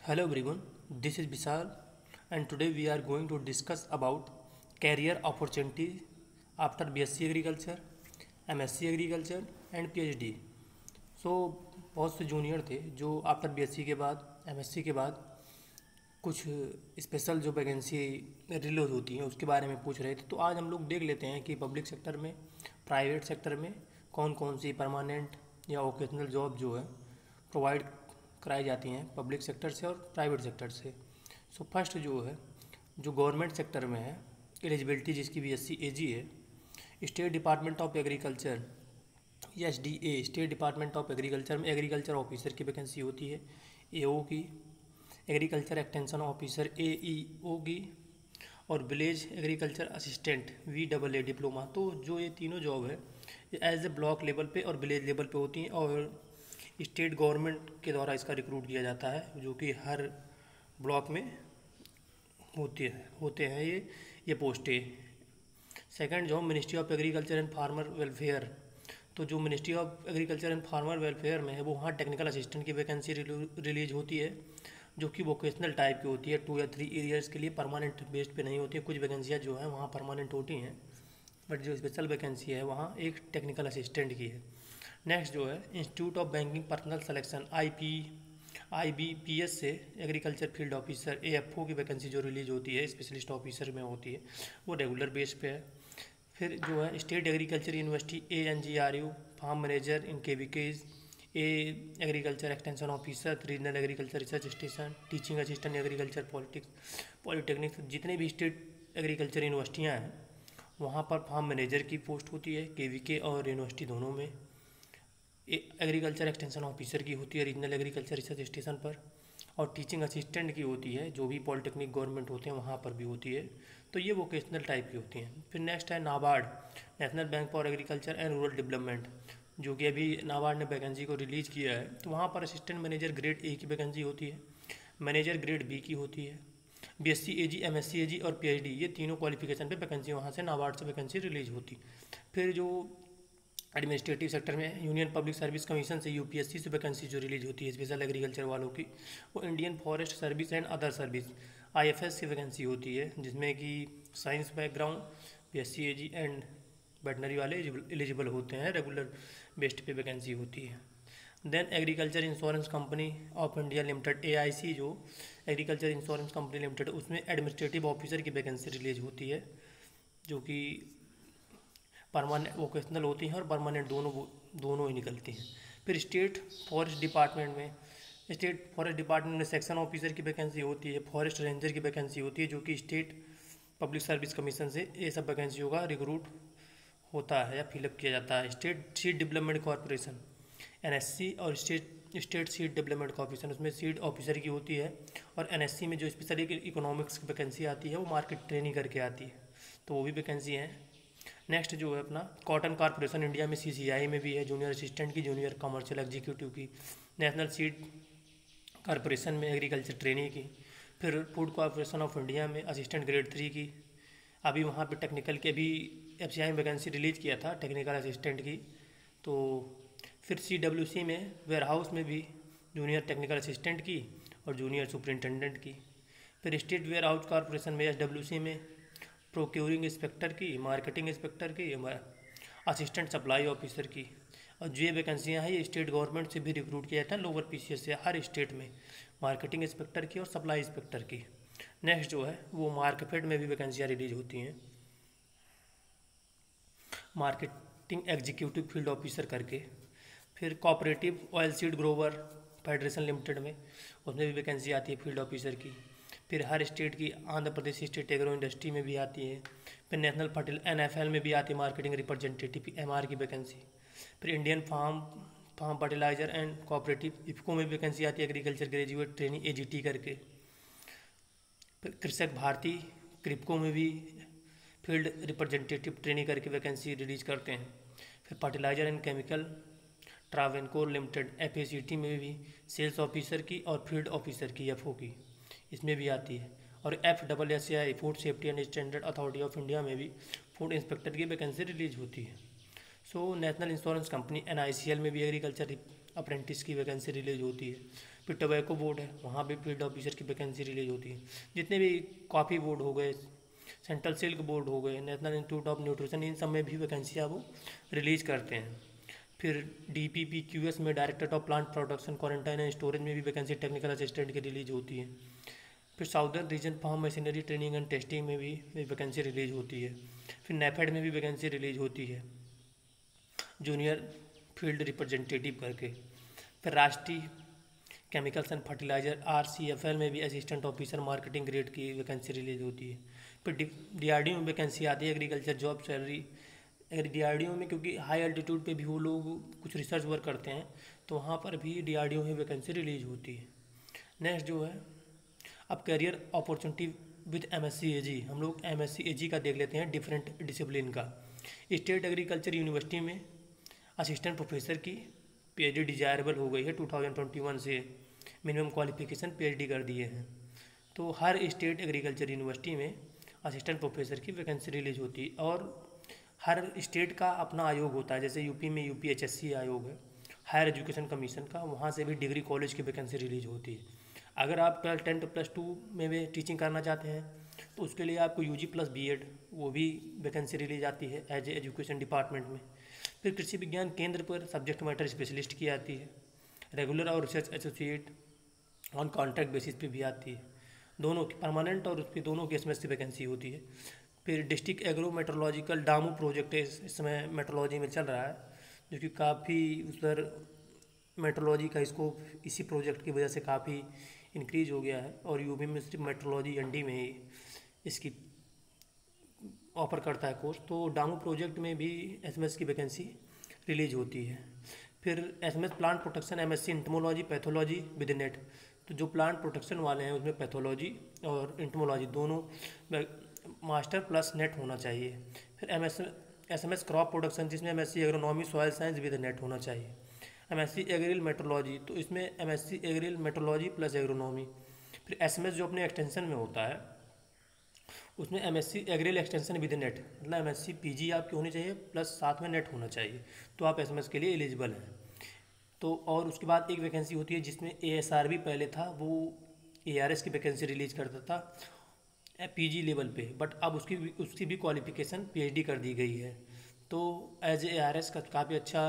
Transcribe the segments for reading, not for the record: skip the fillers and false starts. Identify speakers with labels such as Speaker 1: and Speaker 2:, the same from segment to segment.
Speaker 1: Hello everyone, this is Vishal and today we are going to discuss about career opportunity after BSc Agriculture, MSc Agriculture and PhD. सो बहुत से junior थे जो after BSc के बाद MSc के बाद कुछ स्पेशल जो वैकेंसी रिलीज होती हैं उसके बारे में पूछ रहे थे। तो आज हम लोग देख लेते हैं कि पब्लिक सेक्टर में, प्राइवेट सेक्टर में कौन कौन सी परमानेंट या ओकेजनल जॉब जो है प्रोवाइड कराई जाती हैं पब्लिक सेक्टर से और प्राइवेट सेक्टर से। सो फर्स्ट जो है जो गवर्नमेंट सेक्टर में है, एलिजिबिलिटी जिसकी बीएससी एजी है, state department of agriculture SDA, state department of agriculture में एग्रीकल्चर ऑफिसर की वैकेंसी होती है, एओ की, एग्रीकल्चर एक्सटेंशन ऑफिसर एईओ की, और village agriculture assistant VAA diploma. तो जो ये तीनों जॉब है ये एज ए ब्लॉक लेवल पे और विलेज लेवल पे होती हैं और स्टेट गवर्नमेंट के द्वारा इसका रिक्रूट किया जाता है, जो कि हर ब्लॉक में होते हैं ये पोस्टें। Second job ministry of agriculture and farmer welfare. तो जो ministry of agriculture and farmer welfare में है वो वहाँ टेक्निकल असिस्टेंट की वैकेंसी रिलीज होती है, जो कि वोकेशनल टाइप की होती है, 2 या 3 ईयर्स के लिए, परमानेंट बेस्ड पे नहीं होती है। कुछ वैकेंसियाँ जो हैं वहाँ परमानेंट होती हैं, बट जो स्पेशल वैकेंसी है वहाँ एक टेक्निकल असिस्टेंट की है। नेक्स्ट जो है institute of banking personal selection IBPS से एग्रीकल्चर फील्ड ऑफिसर AFO की वैकेंसी जो रिलीज होती है, स्पेशलिस्ट ऑफिसर में होती है, वो रेगुलर बेस पे है। फिर जो है state agriculture university ANGRU farm manager in KVKs, agriculture extension officer, regional agriculture research station, teaching assistant agriculture polytechnic. जितने भी स्टेट एग्रीकल्चर यूनिवर्सिटियाँ हैं वहाँ पर फार्म मैनेजर की पोस्ट होती है, KVK और यूनिवर्सिटी दोनों में। एग्रीकल्चर एक्सटेंशन ऑफिसर की होती है रीजनल एग्रीकल्चर रिसर्च स्टेशन पर, और टीचिंग असिस्टेंट की होती है जो भी पॉलिटेक्निक गवर्नमेंट होते हैं वहाँ पर भी होती है। तो ये वोकेशनल टाइप की होती हैं। फिर नेक्स्ट है NABARD, national bank for agriculture and rural development, जो कि अभी नाबार्ड ने वैकेंसी को रिलीज किया है। तो वहाँ पर असिस्टेंट मैनेजर ग्रेड A की वैकेंसी होती है, मैनेजर ग्रेड B की होती है, BSc AG, MSc AG और PhD, ये तीनों क्वालिफिकेशन पे वैकेंसी वहाँ से नाबार्ड से वैकेंसी रिलीज होती। फिर जो एडमिनिस्ट्रेटिव सेक्टर में यूनियन पब्लिक सर्विस कमीशन से UPSC से वैकेंसी जो रिलीज होती है स्पेशल एग्रीकल्चर वालों की, वो Indian forest service and other service IFS की वैकेंसी होती है, जिसमें कि science background BSc AG and veterinary वाले एलिजिबल होते हैं, रेगुलर बेस्ड पे वैकेंसी होती है। Then agriculture insurance company of India limited AIC, जो एग्रीकल्चर इंश्योरेंस कंपनी लिमिटेड, उसमें एडमिनिस्ट्रेटिव ऑफिसर की वैकेंसी रिलीज होती है, जो कि परमानेंट वोकेशनल होती हैं और परमानेंट दोनों ही निकलती हैं। फिर स्टेट फॉरेस्ट डिपार्टमेंट में सेक्शन ऑफिसर की वैकेंसी होती है, फॉरेस्ट रेंजर की वैकेंसी होती है, जो कि स्टेट पब्लिक सर्विस कमीशन से ये सब वैकेंसियों का रिक्रूट होता है या फिलअप किया जाता है। State seed development corporation NSC और स्टेट सीड डेवलपमेंट कॉर्पोरेशन, उसमें सीड ऑफिसर की होती है, और NSC में जो स्पेशली इकोनॉमिक्स की वैकेंसी आती है वो मार्केट ट्रेनिंग करके आती है, तो वो भी वैकेंसी हैं। नेक्स्ट जो है अपना कॉटन कॉर्पोरेशन इंडिया में CCI में भी है, जूनियर असिस्टेंट की, जूनियर कमर्शियल एग्जीक्यूटिव की। नेशनल सीड कॉर्पोरेशन में एग्रीकल्चर ट्रेनिंग की। फिर फूड कॉर्पोरेशन ऑफ इंडिया में असिस्टेंट ग्रेड 3 की। अभी वहाँ पे टेक्निकल के भी FCI में वैकेंसी रिलीज किया था टेक्निकल असिस्टेंट की। तो फिर CWC में वेयर हाउस में भी जूनियर टेक्निकल असिस्टेंट की और जूनियर सुपरिटेंडेंट की। फिर स्टेट वेयर हाउस कॉर्पोरेशन में SWC में प्रोक्योरिंग इंस्पेक्टर की, मार्केटिंग इंस्पेक्टर की, असिस्टेंट सप्लाई ऑफिसर की। और जो ये वैकेंसियाँ हैं ये स्टेट गवर्नमेंट से भी रिक्रूट किया जाता है, लोअर PCS से, हर स्टेट में मार्केटिंग इंस्पेक्टर की और सप्लाई इंस्पेक्टर की। नेक्स्ट जो है वो मार्केफेड में भी वैकेंसियाँ रिलीज होती हैं, मार्केटिंग एग्जीक्यूटिव फील्ड ऑफिसर करके। फिर cooperative oil seed grower federation limited में, उसमें भी वैकेंसी आती है फील्ड ऑफिसर की। फिर हर स्टेट की, Andhra Pradesh state agro industry में भी आती है। फिर नेशनल NFL में भी आती है मार्केटिंग रिप्रेजेंटेटिव MR की वैकेंसी। फिर Indian farm fertiliser and cooperative IFFCO में वैकेंसी आती है एग्रीकल्चर ग्रेजुएट ट्रेनिंग AGT करके। फिर कृषक भारती क्रिप्को में भी फील्ड रिप्रेजेंटेटिव ट्रेनिंग करके वैकेंसी रिलीज करते हैं। फिर fertiliser and chemical Travancore limited FACT में भी सेल्स ऑफिसर की और फील्ड ऑफिसर की FO की, इसमें भी आती है। और FSSAI food safety and standard authority of India में भी फूड इंस्पेक्टर की वैकेंसी रिलीज होती है। So national insurance company NICL में भी एग्रीकल्चर अप्रेंटिस की वैकेंसी रिलीज होती है। फिर टोबैको बोर्ड है, वहाँ भी फील्ड ऑफिसर की वैकेंसी रिलीज होती है। जितने भी कॉफ़ी बोर्ड हो गए, सेंट्रल सिल्क बोर्ड हो गए, नेशनल इंस्टीट्यूट ऑफ न्यूट्रिशन, इन सब में भी वैकेंसी वो रिलीज करते हैं। फिर DPPQS में director of plant production, quarantine and storage में भी वैकेंसी टेक्निकल असिस्टेंट की रिलीज होती है। फिर southern region farm machinery training and testing में भी वैकेंसी रिलीज होती है। फिर NAFED में भी वैकेंसी रिलीज होती है, जूनियर फील्ड रिप्रेजेंटेटिव करके। फिर राष्ट्रीय केमिकल्स एंड फर्टिलाइजर RCFL में भी असिस्टेंट ऑफिसर मार्केटिंग ग्रेड की वैकेंसी रिलीज होती है। फिर DRDO में वैकेंसी आती है, एग्रीकल्चर जॉब सैलरी। DRDO में क्योंकि हाई एल्टीट्यूड पे भी वो लोग कुछ रिसर्च वर्क करते हैं, तो वहाँ पर भी DRDO में वैकेंसी रिलीज होती है। नेक्स्ट जो है अब career opportunity with MSc AG, हम लोग MSc AG का देख लेते हैं, डिफरेंट डिसिप्लिन का। स्टेट एग्रीकल्चर यूनिवर्सिटी में असिस्टेंट प्रोफेसर की PhD डिजायरेबल हो गई है 2021 से, मिनिमम क्वालिफिकेशन PhD कर दिए हैं। तो हर स्टेट एग्रीकल्चर यूनिवर्सिटी में असिस्टेंट प्रोफेसर की वैकेंसी रिलीज होती है, और हर स्टेट का अपना आयोग होता है। जैसे यूपी में UPHSC आयोग है, हायर एजुकेशन कमीशन का, वहाँ से भी डिग्री कॉलेज की वैकेंसी रिलीज होती है। अगर आप 12, 10 +2 में भी टीचिंग करना चाहते हैं तो उसके लिए आपको UG + B.Ed वो भी वैकेंसी रिलीज आती है एज एजुकेशन डिपार्टमेंट में। फिर कृषि विज्ञान केंद्र पर सब्जेक्ट मैटर स्पेशलिस्ट की आती है। रेगुलर और research associate on contract basis पे भी आती है, दोनों की परमानेंट और उस पर दोनों की SMS की वैकेंसी होती है। फिर district agro meteorological DAMU project है, इस समय मेट्रोलॉजी में चल रहा है, जो कि काफ़ी उधर मेट्रोलॉजी का स्कोप इसी प्रोजेक्ट की वजह से काफ़ी इंक्रीज हो गया है, और UP में सिर्फ मेट्रोलॉजी ND में ही इसकी ऑफर करता है कोर्स। तो डामू प्रोजेक्ट में भी SMS की वैकेंसी रिलीज होती है। फिर SMS plant protection MSc entomology pathology with NET, तो जो प्लांट प्रोटेक्शन वाले हैं उसमें पैथोलॉजी और इंटमोलॉजी दोनों मास्टर प्लस नेट होना चाहिए। फिर SMS क्रॉप प्रोडक्शन, जिसमें MSc agronomy soil science with NET होना चाहिए। MSc एग्रिल मेट्रोलॉजी, तो इसमें MSc agril metrology plus agronomy. फिर SMS जो अपने एक्सटेंशन में होता है उसमें MSc agril extension with NET, मतलब MSc PG आपकी होनी चाहिए प्लस साथ में नेट होना चाहिए, तो आप SMS के लिए एलिजिबल हैं। तो और उसके बाद एक वैकेंसी होती है जिसमें ASRB पहले था, वो ARS की वैकेंसी रिलीज करता था PG लेवल पे, बट अब उसकी भी क्वालिफिकेशन PhD कर दी गई है। तो एज ARS का काफ़ी अच्छा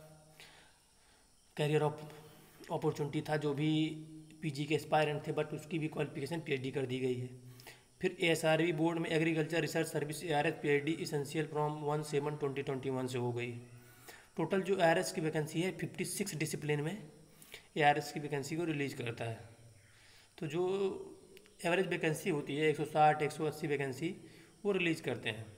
Speaker 1: कैरियर अपॉर्चुनिटी था, जो भी PG के एस्पायरेंट थे, बट उसकी भी क्वालिफिकेशन PhD कर दी गई है। फिर ASRB बोर्ड में agriculture research service ARS PhD essential from 1/7/2021 से हो गई। टोटल जो ARS की वैकेंसी है 56 डिसिप्लिन में ARS की वैकेंसी को रिलीज करता है। तो जो एवरेज वैकेंसी होती है 160 180 वैकेंसी वो रिलीज करते हैं।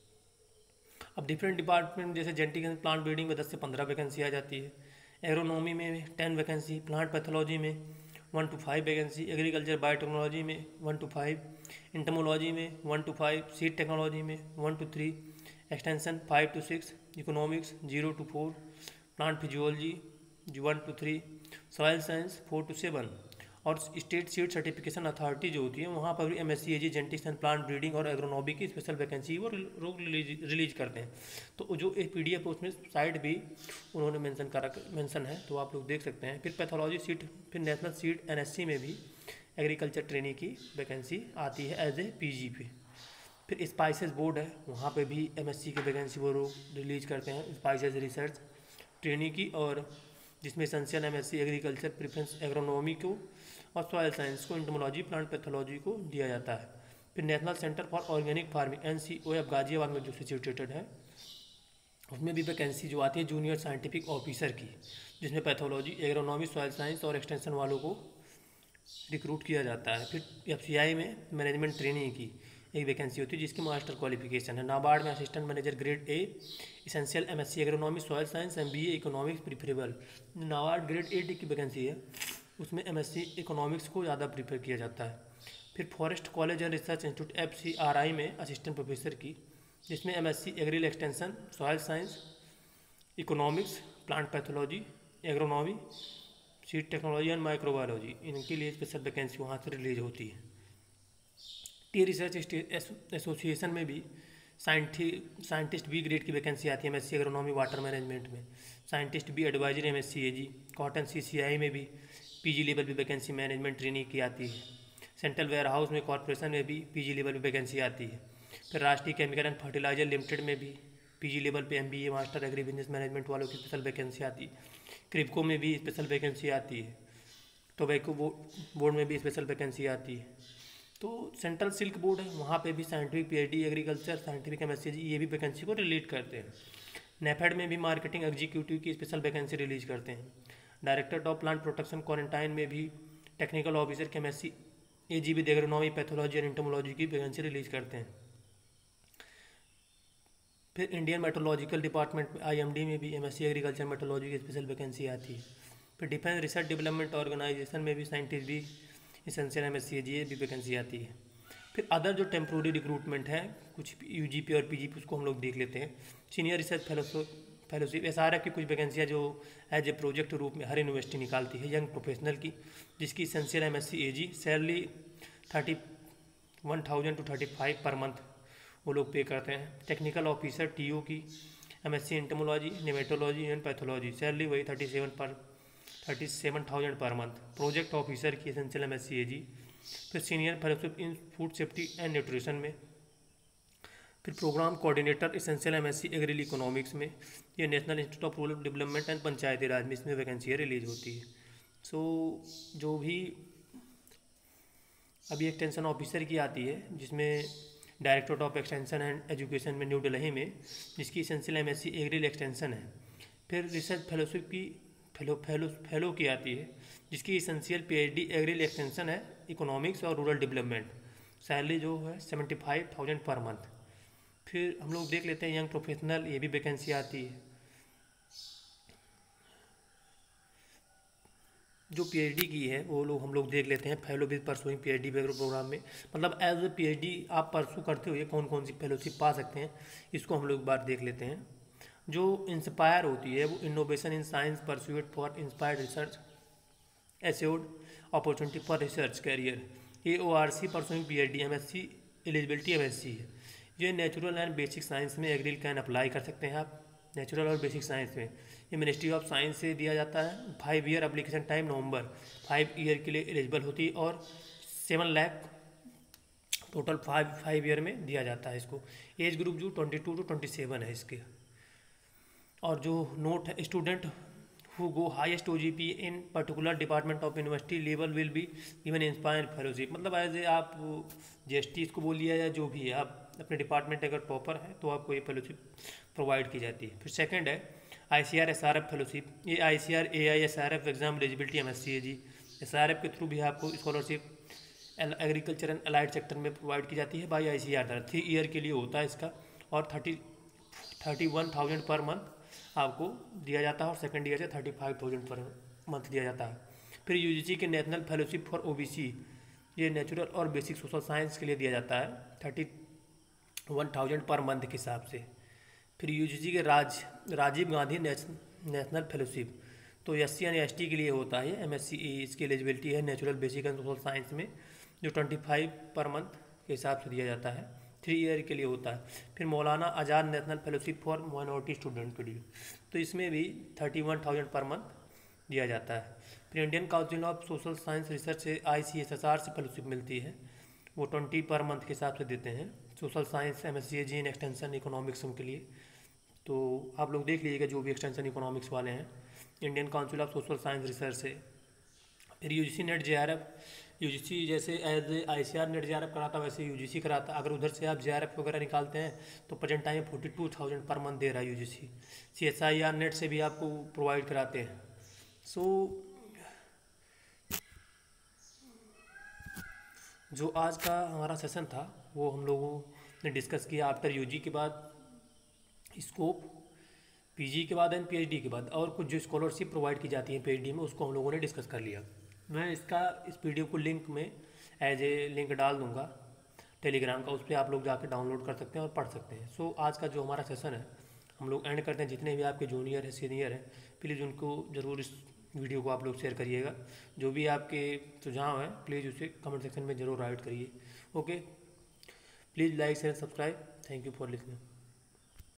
Speaker 1: अब डिफरेंट डिपार्टमेंट जैसे जेनेटिक एंड प्लांट ब्रीडिंग में 10 से 15 वैकेंसी आ जाती है, एग्रोनॉमी में 10 वैकेंसी, प्लांट पैथोलॉजी में 1 to 5 वैकेंसी, एग्रीकल्चर बायोटेक्नोलॉजी में 1 to 5, इंटमोलॉजी में 1 to 5, सीड टेक्नोलॉजी में 1 to 3, extension 5 to 6, economics 0 to 4, plant physiology 1 to 3, soil science 4 to 7, और स्टेट सीड सर्टिफिकेशन अथॉरिटी जो होती है वहाँ पर भी MSc AG genetics and plant breeding और एग्रोनॉमी की स्पेशल वैकेंसी वो रिलीज करते हैं। तो जो एक PDF है उसमें साइड भी उन्होंने मेंशन है, तो आप लोग देख सकते हैं। फिर पैथोलॉजी सीट, फिर नेशनल सीट NSC में भी एग्रीकल्चर ट्रेनिंग की वैकेंसी आती है एज ए PG पे। फिर स्पाइसेस बोर्ड है, वहाँ पे भी MSc की वैकेंसी वो रिलीज करते हैं, स्पाइसेस रिसर्च ट्रेनिंग की, और जिसमें essential MSc agriculture preference agronomy को और सॉयल साइंस को, इंटमोलॉजी प्लांट पैथोलॉजी को दिया जाता है। फिर national centre for organic farming NCOF Ghaziabad में जो सिचुएटेड है, उसमें भी वैकेंसी जो आती है जूनियर साइंटिफिक ऑफिसर की, जिसमें पैथोलॉजी एग्रोनॉमी सॉयल साइंस और एक्सटेंशन वालों को रिक्रूट किया जाता है। फिर FCI में मैनेजमेंट ट्रेनिंग की एक वैकेंसी होती है जिसकी मास्टर क्वालिफिकेशन है। नाबार्ड में assistant manager grade A essential MSc agronomy soil science MBA economics preferable. NABARD grade A की वैकेंसी है, उसमें MSc इकोनॉमिक्स को ज़्यादा प्रीफर किया जाता है। फिर forest college and research institute FCRI में असिस्टेंट प्रोफेसर की, जिसमें MSc agril extension soil science economics plant pathology agronomy seed technology and microbiology, इनके लिए स्पेशल वैकेंसी वहाँ से रिलीज होती है। टी रिसर्च एसोसिएशन में भी साइंटिस्ट B ग्रेड की वैकेंसी आती है MSc एग्रोनॉमी वाटर मैनेजमेंट में, scientist B advisory MSc AG, cotton CCI में भी पीजी लेवल पे वैकेंसी मैनेजमेंट ट्रेनिंग की आती है। सेंट्रल वेयर हाउस में कॉर्पोरेशन में भी पीजी लेवल पे वैकेंसी आती है। फिर राष्ट्रीय केमिकल एंड फर्टिलाइजर लिमिटेड में भी पीजी लेवल पे MBA master agribusiness management वालों की स्पेशल वैकेंसी आती है। क्रिप्को में भी स्पेशल वैकेंसी आती है। टोबैको बोर्ड में भी स्पेशल वैकेंसी आती है। तो सेंट्रल सिल्क बोर्ड है, वहाँ पे भी scientific PhD agriculture, scientific MSc ये भी वैकेंसी को रिलीज करते हैं। नेफेड में भी मार्केटिंग एग्जीक्यूटिव की स्पेशल वैकेंसी रिलीज करते हैं। Director of plant protection quarantine में भी टेक्निकल ऑफिसर की एमएससी एजीबी एग्रोनॉमी पैथोलॉजी और एंटोमोलॉजी की वैकेंसी रिलीज करते हैं। फिर इंडियन मेट्रोलॉजिकल डिपार्टमेंट में आईएमडी में भी एमएससी एग्रीकल्चर मेट्रोलॉजी की स्पेशल वैकेंसी आती है। फिर डिफेंस रिसर्च डेवलपमेंट ऑर्गेनाइजेशन में भी साइंटिस्ट भी एसेंशियल एमएससी ये भी वैकेंसी आती है। फिर अदर जो टेम्प्रोरी रिक्रूटमेंट है कुछ यूजीपी और पीजीपी उसको हम लोग देख लेते हैं। सीनियर रिसर्च फेलोशिप एसआरएफ की कुछ वैकेंसियाँ जो एज ए प्रोजेक्ट रूप में हर यूनिवर्सिटी निकालती है यंग प्रोफेशनल की, जिसकी essential MSc AG salary 31,000 to 35 per month वो लोग पे करते हैं। टेक्निकल ऑफिसर टीओ की MSc entomology nematology and pathology salary वही 37,000 पर मंथ। प्रोजेक्ट ऑफिसर की एसेंशियल एमएससी एजी। फिर senior fellowship in food safety and nutrition में। फिर programme coordinator essential MSc agri economics में। ये national institute of rural development and Panchayati Raj में इसमें vacancy release होती है। सो जो भी अभी एक्सटेंशन ऑफिसर की आती है जिसमें directorate of extension and education में न्यू दिल्ली में, जिसकी एसेंशियल एमएससी एग्री एक्सटेंशन है। फिर रिसर्च फेलोशिप की फेलो की आती है जिसकी एसेंशियल पीएचडी एग्री एक्सटेंशन है इकोनॉमिक्स और रूरल डेवलपमेंट, सैलरी जो है 75,000 पर मंथ। फिर हम लोग देख लेते हैं यंग प्रोफेशनल, ये भी वैकेंसी आती है। जो पीएचडी की है वो लोग हम लोग देख लेते हैं fellow with pursuing PhD programme में, मतलब एज ए पीएचडी आप परसू करते हुए कौन कौन सी फेलोशिप पा सकते हैं इसको हम लोग एक बार देख लेते हैं। जो इंस्पायर होती है वो innovation in science pursuit for inspired research assured opportunity for research career, AORC pursuing PhD MSc eligibility MSc है। ये नेचुरल एंड बेसिक साइंस में एग्री कैन अप्लाई कर सकते हैं आप, नेचुरल और बेसिक साइंस में। ये मिनिस्ट्री ऑफ साइंस से दिया जाता है। 5 year application time November 5 year के लिए एलिजिबल होती है और 7 लाख टोटल 5 ईयर में दिया जाता है इसको। एज ग्रुप जो 22 to 27 है इसके। और जो नोट है student who go highest OGP in particular department of university level will be given inspire fellowship, मतलब एज ए आप GST इसको बोलिए या जो भी है आप अपने डिपार्टमेंट अगर टॉपर है तो आपको ये फेलोशिप प्रोवाइड की जाती है। फिर सेकंड है ICR SRF फेलोशिप, ये ICR AI SRF exam eligibility MSc है जी। SRF के थ्रू भी आपको scholarship agriculture and allied sector में प्रोवाइड की जाती है बाई ICR द्वारा। 3 ईयर के लिए होता है इसका और 31,000 पर मंथ आपको दिया जाता है और सेकंड ईयर से 35,000 पर मंथ दिया जाता है। फिर UGC के नेशनल फेलोशिप फॉर OBC, ये नेचुरल और बेसिक सोशल साइंस के लिए दिया जाता है 31,000 पर मंथ के हिसाब से। फिर UGC के राजीव गांधी नेशनल फेलोशिप, तो SC यानी ST के लिए होता है MSc, इसकी एलिजिबिलिटी है natural basic and social science में जो 25 पर मंथ के हिसाब से दिया जाता है, 3 ईयर के लिए होता है। फिर Maulana Azad national fellowship for minority student के लिए, तो इसमें भी 31,000 पर मंथ दिया जाता है। फिर Indian council of social science research से ICSSR से फेलोशिप मिलती है, वो 20 पर मंथ के हिसाब से देते हैं social science MSc in extension economics के लिए। तो आप लोग देख लीजिएगा जो भी एक्सटेंशन इकोनॉमिक्स वाले हैं Indian council of social science research से। फिर UGC नेट JRF, UGC जैसे एज ICR नेट JRF कराता वैसे UGC कराता। अगर उधर से आप JRF वगैरह निकालते हैं तो प्रेजेंट टाइम 42,000 पर मंथ दे रहा है UGC। CSIR नेट से भी आपको प्रोवाइड कराते हैं। सो जो आज का हमारा सेशन था वो हम लोगों ने डिस्कस किया आफ्टर UG के बाद स्कोप, PG के बाद एंड PhD के बाद, और कुछ जो स्कॉलरशिप प्रोवाइड की जाती है PhD में उसको हम लोगों ने डिस्कस कर लिया। मैं इस वीडियो को लिंक में एज ए लिंक डाल दूंगा टेलीग्राम का, उस पर आप लोग जाकर डाउनलोड कर सकते हैं और पढ़ सकते हैं। सो आज का जो हमारा सेशन है हम लोग एंड करते हैं। जितने भी आपके जूनियर है सीनियर है प्लीज़ उनको ज़रूर इस वीडियो को आप लोग शेयर करिएगा। जो भी आपके सुझाव हैं प्लीज़ उसे कमेंट सेक्शन में ज़रूर राइट करिए। Okay, please like share subscribe. Thank you for listening.